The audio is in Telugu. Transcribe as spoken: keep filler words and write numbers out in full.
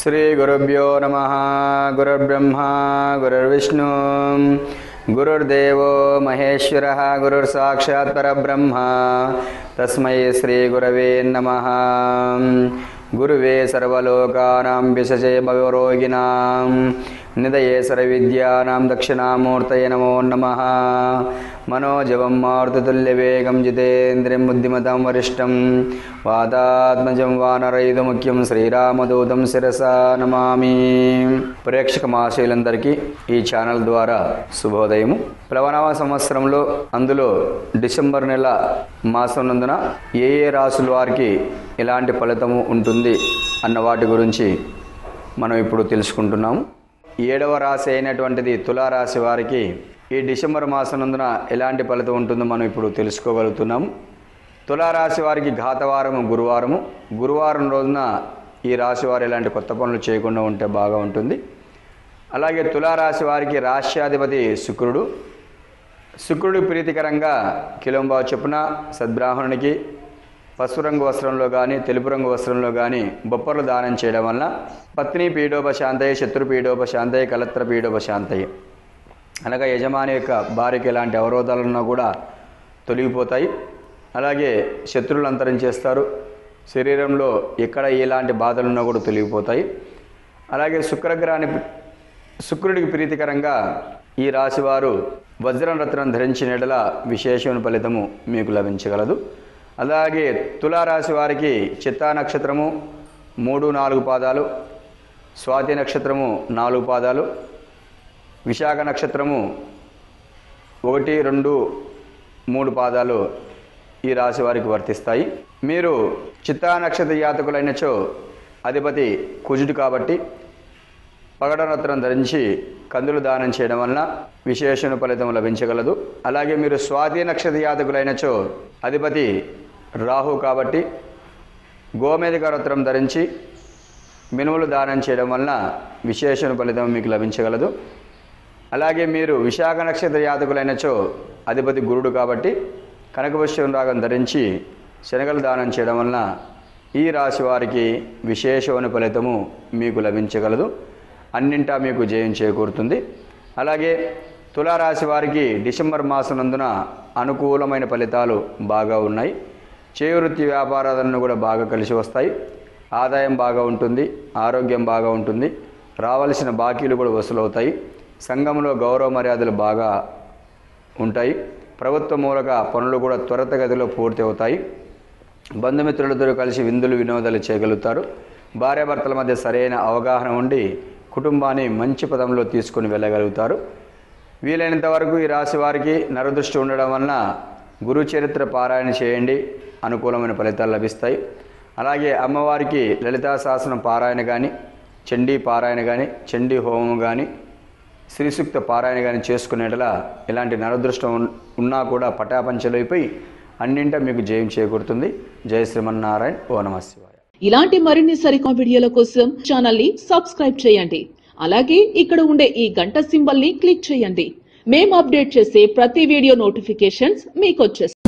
श्री गुरुभ्यो नमः। गुरुर्ब्रह्मा गुरुर्विष्णु गुरुर्देवो महेश्वरः गुरुर्साक्षात् परब्रह्म तस्मै श्री गुरवे नमः। गुरुवे सर्वलोकानां विशजे भवरोगिणां निधये सर्वविद्यानां दक्षिणामूर्तये नमो नमः। मनोजवं मारुततुल्यवेगं जितेन्द्रियं बुद्धिमतां वरिष्ठं वातात्मजं वानरयुधमुख्यं శ్రీరామదూతం శిరసా నమామి। ప్రేక్షక మహాశయులందరికీ ఈ ఛానల్ ద్వారా శుభోదయము। ప్లవనవ సంవత్సరంలో అందులో డిసెంబర్ నెల మాసం నందున ఏ ఏ రాశుల వారికి ఎలాంటి ఫలితము ఉంటుంది అన్న వాటి గురించి మనం ఇప్పుడు తెలుసుకుంటున్నాము। ఏడవ రాశి అయినటువంటిది తులారాశి వారికి ఈ డిసెంబర్ మాసం నందున ఎలాంటి ఫలితం ఉంటుందో మనం ఇప్పుడు తెలుసుకోగలుగుతున్నాము। తులారాశి వారికి ఘాతవారము గురువారము గురువారం రోజున ఈ రాశి వారు ఎలాంటి కొత్త పనులు చేయకుండా ఉంటే బాగా ఉంటుంది। అలాగే తులారాశి వారికి రాష్ట్రాధిపతి శుక్రుడు శుక్రుడు ప్రీతికరంగా కిలోంబావు చొప్పున సద్బ్రాహ్మణునికి పసుపు రంగు వస్త్రంలో కానీ తెలుపు రంగు వస్త్రంలో కానీ బొప్పర్లు దానం చేయడం వలన పత్ని పీడోపశాంతయ్య శత్రు పీడోపశాంతయ్య కలత్ర పీడోపశాంతయ్య అనగా యజమాని యొక్క భార్యకి ఎలాంటి అవరోధాలున్నా కూడా తొలగిపోతాయి। అలాగే శత్రువులు అంతరించేస్తారు, శరీరంలో ఎక్కడ ఎలాంటి బాధలున్నా కూడా తొలగిపోతాయి। అలాగే శుక్రగ్రహాన్ని శుక్రుడికి ప్రీతికరంగా ఈ రాశివారు వజ్రం రత్నం ధరించిన ఎడల విశేషమైన ఫలితము మీకు లభించగలదు। అలాగే తులారాశి వారికి చిత్తా నక్షత్రము మూడు నాలుగు పాదాలు, స్వాతి నక్షత్రము నాలుగు పాదాలు, విశాఖ నక్షత్రము ఒకటి రెండు మూడు పాదాలు ఈ రాశి వారికి వర్తిస్తాయి। మీరు చిత్తా నక్షత్ర జాతకులైనచో అధిపతి కుజుడు కాబట్టి పగడరత్నం ధరించి కందులు దానం చేయడం వలన విశేషణ ఫలితం లభించగలదు। అలాగే మీరు స్వాతి నక్షత్ర జాతకులైనచో అధిపతి రాహు కాబట్టి గోమేధిక రత్నం ధరించి మినుములు దానం చేయడం వలన విశేషణ ఫలితం మీకు లభించగలదు। అలాగే మీరు విశాఖ నక్షత్ర జాతకులైనచో అధిపతి గురుడు కాబట్టి కనకపుష్యం రాగం ధరించి శనగలు దానం చేయడం వలన ఈ రాశి వారికి విశేషమైన ఫలితము మీకు లభించగలదు, అన్నింటా మీకు జయం చేకూరుతుంది। అలాగే తులారాశి వారికి డిసెంబర్ మాసం నందున అనుకూలమైన ఫలితాలు బాగా ఉన్నాయి। చేవృత్తి వ్యాపారాలను కూడా బాగా కలిసి వస్తాయి, ఆదాయం బాగా ఉంటుంది, ఆరోగ్యం బాగా ఉంటుంది, రావాల్సిన బాకీలు కూడా వసూలవుతాయి, సంఘంలో గౌరవ మర్యాదలు బాగా ఉంటాయి, ప్రభుత్వ మూలక పనులు కూడా త్వరితగతిలో పూర్తి అవుతాయి, బంధుమిత్రులతో కలిసి విందులు వినోదాలు చేయగలుగుతారు, భార్యాభర్తల మధ్య సరైన అవగాహన ఉండి కుటుంబాన్ని మంచి పదంలో తీసుకుని వెళ్ళగలుగుతారు। వీలైనంత వరకు ఈ రాశి వారికి నరదృష్టి ఉండడం వలన గురు చరిత్ర పారాయణ చేయండి, అనుకూలమైన ఫలితాలు లభిస్తాయి। అలాగే అమ్మవారికి లలితా సహస్రం పారాయణ కానీ, చండీ పారాయణ కానీ, చండీ హోమం కానీ, శ్రీసూక్త పారాయణ కానీ చేసుకునేటలా ఎలాంటి నరదృష్టం ఉన్నా కూడా పటాపంచలైపోయి అన్నింటా మీకు జయం చేకూరుతుంది। జయ శ్రీమన్నారాయణ, ఓ నమః శివాయ। ఇలాంటి మరిన్ని సరికొత్త వీడియోల కోసం ఛానల్ ని సబ్స్క్రైబ్ చేయండి। అలాగే ఇక్కడ ఉండే ఈ గంట సింబల్ ని క్లిక్ చేయండి। మేము అప్డేట్ చేసే ప్రతి వీడియో నోటిఫికేషన్స్ మీకు వచ్చేస్తాయి।